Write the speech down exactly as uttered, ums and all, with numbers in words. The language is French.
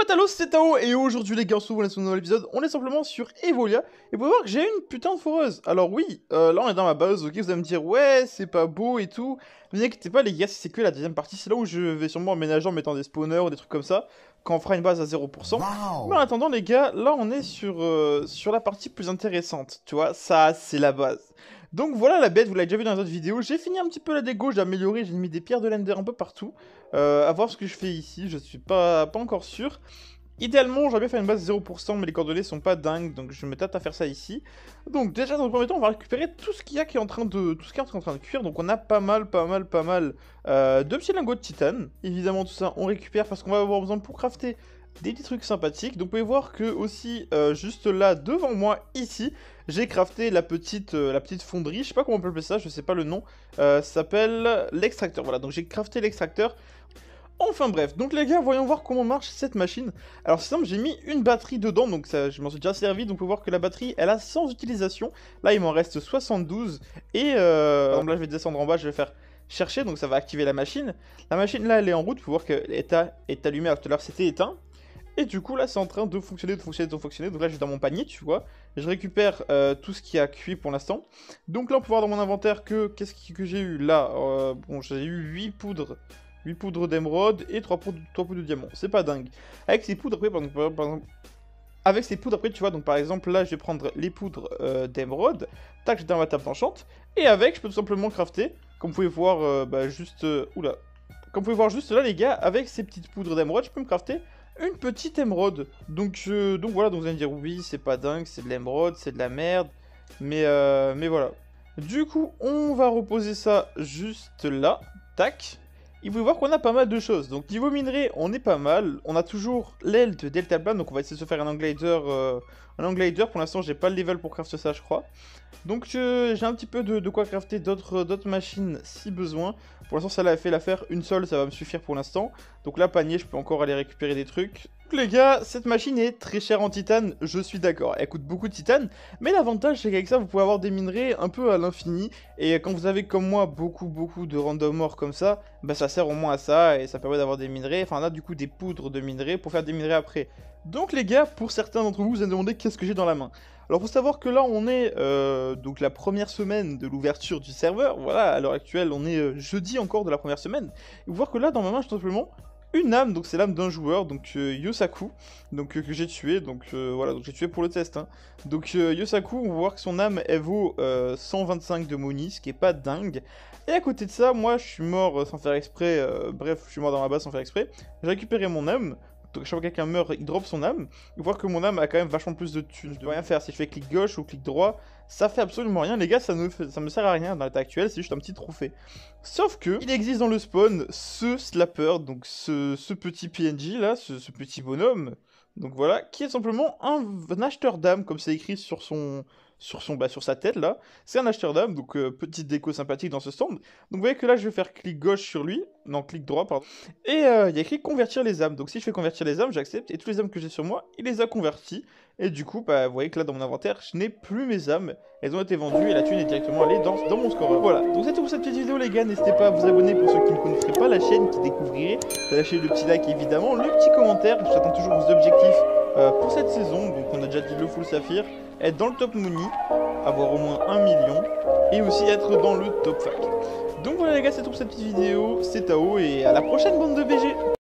Talos, c'est Tao, et aujourd'hui les gars, on se retrouve dans un nouvel épisode, on est simplement sur Evolia, et vous pouvez voir que j'ai une putain de foreuse. Alors oui, euh, là on est dans ma base, ok, vous allez me dire, ouais, c'est pas beau et tout, mais n'inquiétez pas les gars, c'est que la deuxième partie, c'est là où je vais sûrement emménager en mettant des spawners ou des trucs comme ça, quand on fera une base à zéro pour cent. Wow. Mais en attendant les gars, là on est sur, euh, sur la partie plus intéressante, tu vois, ça c'est la base. Donc voilà la bête, vous l'avez déjà vu dans les autres vidéos, j'ai fini un petit peu la dégo, j'ai amélioré, j'ai mis des pierres de l'ender un peu partout. Euh, à voir ce que je fais ici, je suis pas, pas encore sûr. Idéalement, j'aurais bien fait une base zéro pour cent, mais les coordonnées sont pas dingues, donc je me tâte à faire ça ici. Donc déjà, dans le premier temps, on va récupérer tout ce qu'il y a qui est en train de, tout ce qui est en train de cuire. Donc on a pas mal, pas mal, pas mal euh, de petits lingots de titane. Évidemment, tout ça, on récupère parce qu'on va avoir besoin pour crafter des petits trucs sympathiques. Donc vous pouvez voir que aussi, euh, juste là, devant moi, ici, j'ai crafté la petite, euh, la petite fonderie. Je sais pas comment on peut appeler ça, je sais pas le nom. Euh, ça s'appelle l'extracteur. Voilà, donc j'ai crafté l'extracteur. Enfin bref, donc les gars, voyons voir comment marche cette machine. Alors c'est simple, j'ai mis une batterie dedans, donc ça, je m'en suis déjà servi, donc on peut voir que la batterie, elle a cent utilisations. Là, il m'en reste soixante-douze, et euh, par exemple, là, je vais descendre en bas, je vais faire chercher, donc ça va activer la machine. La machine, là, elle est en route, vous pouvez voir qu'elle est, est allumée, alors tout à l'heure, c'était éteint. Et du coup, là, c'est en train de fonctionner, de fonctionner, de fonctionner. Donc là, je suis dans mon panier, tu vois. Je récupère euh, tout ce qui a cuit pour l'instant. Donc là, on peut voir dans mon inventaire que, qu'est-ce que j'ai eu là euh, Bon, j'ai eu huit poudres. huit poudres d'émeraude et trois poudres, trois poudres de diamant. C'est pas dingue. Avec ces poudres, après, par exemple, par exemple, avec ces poudres, après, tu vois, donc par exemple, là, je vais prendre les poudres euh, d'émeraude. Tac, j'ai dans ma table d'enchant. Et avec, je peux tout simplement crafter. Comme vous pouvez voir, euh, bah, juste... Euh, oula. Comme vous pouvez voir juste là, les gars, avec ces petites poudres d'émeraude, je peux me crafter une petite émeraude. Donc, je... donc voilà, donc vous allez me dire, oui, c'est pas dingue, c'est de l'émeraude, c'est de la merde. Mais, euh, mais voilà. Du coup, on va reposer ça juste là. Tac. Il faut voir qu'on a pas mal de choses. Donc niveau minerai, on est pas mal. On a toujours l'aile de Delta Plane, donc on va essayer de se faire un Englider. Euh, un Englider, pour l'instant j'ai pas le level pour crafter ça je crois. Donc euh, j'ai un petit peu de, de quoi crafter d'autres d'autres machines si besoin. Pour l'instant ça a fait l'affaire, une seule ça va me suffire pour l'instant. Donc là panier, je peux encore aller récupérer des trucs. Donc les gars, cette machine est très chère en titane, je suis d'accord, elle coûte beaucoup de titane, mais l'avantage c'est qu'avec ça vous pouvez avoir des minerais un peu à l'infini, et quand vous avez comme moi beaucoup beaucoup de random ore comme ça, bah ça sert au moins à ça, et ça permet d'avoir des minerais, enfin on a du coup des poudres de minerais pour faire des minerais après. Donc les gars, pour certains d'entre vous, vous allez me demander qu'est-ce que j'ai dans la main. Alors faut savoir que là on est euh, donc la première semaine de l'ouverture du serveur, voilà, à l'heure actuelle on est euh, jeudi encore de la première semaine, et vous voir que là dans ma main j'ai tout simplement une âme, donc c'est l'âme d'un joueur, donc euh, Yosaku, donc euh, que j'ai tué, donc euh, voilà, donc j'ai tué pour le test, hein. Donc euh, Yosaku, on va voir que son âme, elle vaut euh, cent vingt-cinq de Moni, ce qui est pas dingue. Et à côté de ça, moi je suis mort euh, sans faire exprès, euh, bref, je suis mort dans ma base sans faire exprès, j'ai récupéré mon âme. Donc chaque fois que quelqu'un meurt, il drop son âme. Vous voir que mon âme a quand même vachement plus de thunes. Je dois rien faire. Si je fais clic gauche ou clic droit, ça fait absolument rien. Les gars, ça ne fait, ça me sert à rien dans l'état actuel. C'est juste un petit trophée. Sauf que il existe dans le spawn ce slapper, donc ce, ce petit P N J là, ce, ce petit bonhomme. Donc voilà, qui est simplement un, un acheteur d'âme, comme c'est écrit sur son, sur son, bah, sur sa tête là. C'est un acheteur d'âme, donc euh, petite déco sympathique dans ce stand. Donc vous voyez que là, je vais faire clic gauche sur lui, non clic droit pardon. Et euh, il y a écrit convertir les âmes. Donc si je fais convertir les âmes, j'accepte. Et toutes les âmes que j'ai sur moi, il les a converties. Et du coup, bah, vous voyez que là dans mon inventaire, je n'ai plus mes âmes. Elles ont été vendues et la thune est directement allée dans, dans mon score. Voilà, donc c'est tout pour cette petite vidéo les gars. N'hésitez pas à vous abonner pour ceux qui ne connaîtraient pas la chaîne, qui découvriraient. Lâchez le petit like évidemment, le petit commentaire. J'attends toujours vos objectifs euh, pour cette saison. Donc on a déjà dit le full saphir. Être dans le top Mooney, avoir au moins un million. Et aussi être dans le top fac. Donc voilà les gars, c'est tout pour cette petite vidéo. C'est Tao et à la prochaine bande de B G.